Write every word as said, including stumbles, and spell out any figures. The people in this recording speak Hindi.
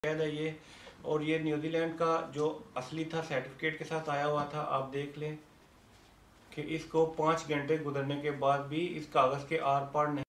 है ये। और ये न्यूजीलैंड का जो असली था सर्टिफिकेट के साथ आया हुआ था। आप देख लें कि इसको पाँच घंटे गुजरने के बाद भी इस कागज़ के आर पार नहीं